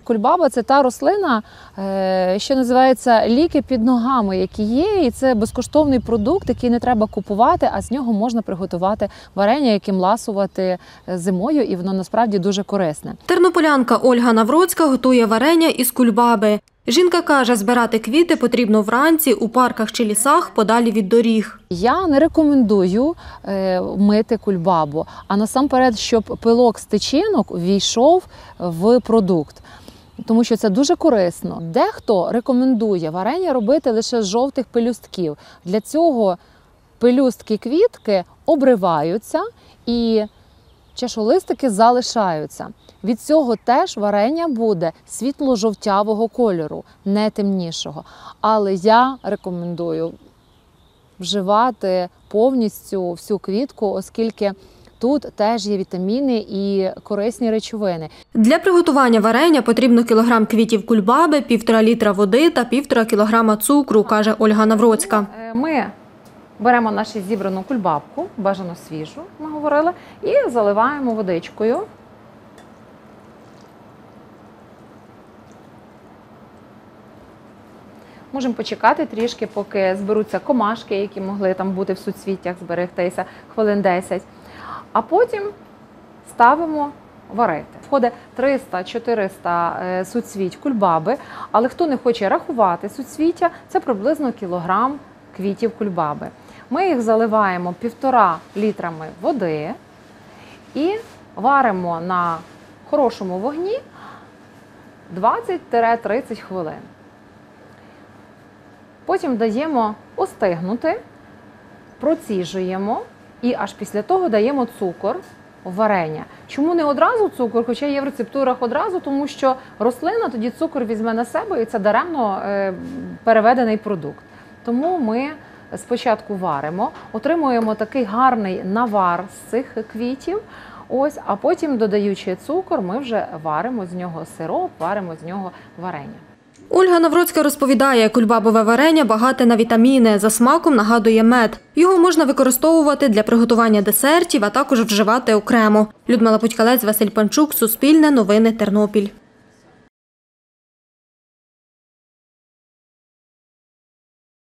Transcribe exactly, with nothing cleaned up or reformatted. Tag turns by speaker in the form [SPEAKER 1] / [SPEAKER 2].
[SPEAKER 1] Кульбаба – це та рослина, що називається ліки під ногами, які є. І це безкоштовний продукт, який не треба купувати, а з нього можна приготувати варення, яким ласувати зимою, і воно насправді дуже корисне.
[SPEAKER 2] Тернополянка Ольга Навроцька готує варення із кульбаби. Жінка каже, збирати квіти потрібно вранці у парках чи лісах подалі від доріг.
[SPEAKER 1] Я не рекомендую е, мити кульбабу, а насамперед, щоб пилок з тичинок ввійшов в продукт. Тому що це дуже корисно. Дехто рекомендує варення робити лише з жовтих пелюстків. Для цього пелюстки квітки обриваються і чашолистики залишаються. Від цього теж варення буде світло-жовтявого кольору, не темнішого. Але я рекомендую вживати повністю всю квітку, оскільки тут теж є вітаміни і корисні речовини.
[SPEAKER 2] Для приготування варення потрібно кілограм квітів кульбаби, півтора літра води та півтора кілограма цукру, каже Ольга Навроцька.
[SPEAKER 1] Ми беремо нашу зібрану кульбабку, бажано свіжу, ми говорили, і заливаємо водичкою. Можемо почекати трішки, поки зберуться комашки, які могли там бути в суцвіттях, зберегтися хвилин десять. А потім ставимо варити. Входить триста-чотириста суцвіть кульбаби, але хто не хоче рахувати суцвіття, це приблизно кілограм квітів кульбаби. Ми їх заливаємо півтора літрами води і варимо на хорошому вогні двадцять-тридцять хвилин. Потім даємо остигнути, проціжуємо і аж після того даємо цукор в варення. Чому не одразу цукор, хоча є в рецептурах одразу, тому що рослина тоді цукор візьме на себе і це даремно переведений продукт. Тому ми спочатку варимо, отримуємо такий гарний навар з цих квітів, ось, а потім, додаючи цукор, ми вже варимо з нього сироп, варимо з нього варення.
[SPEAKER 2] Ольга Навроцька розповідає, кульбабове варення багате на вітаміни, за смаком нагадує мед. Його можна використовувати для приготування десертів, а також вживати окремо. Людмила Путькалець, Василь Панчук, Суспільне новини, Тернопіль.